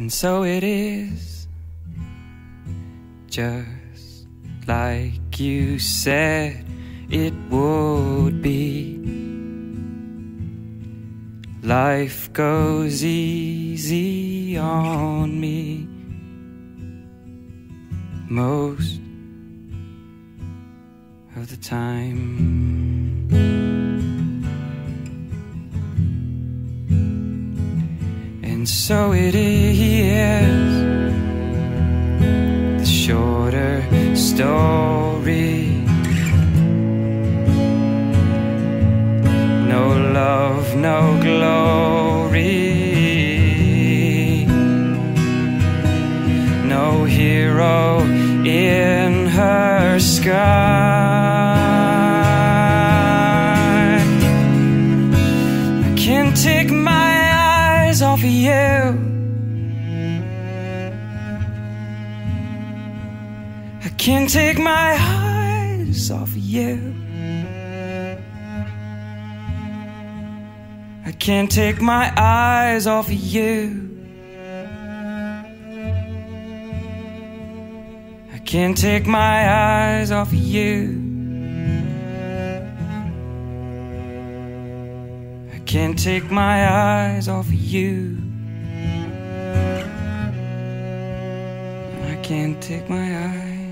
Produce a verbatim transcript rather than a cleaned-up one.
And so it is, just like you said it would be. Life goes easy on me most of the time. And so it is, the shorter story. No love, no glory, no hero in her sky. I can't take my eyes off of you. I can't take my eyes off of you. I can't take my eyes off of you. I can't take my eyes off of you. I can't take my eyes off of you. I can't take my eyes.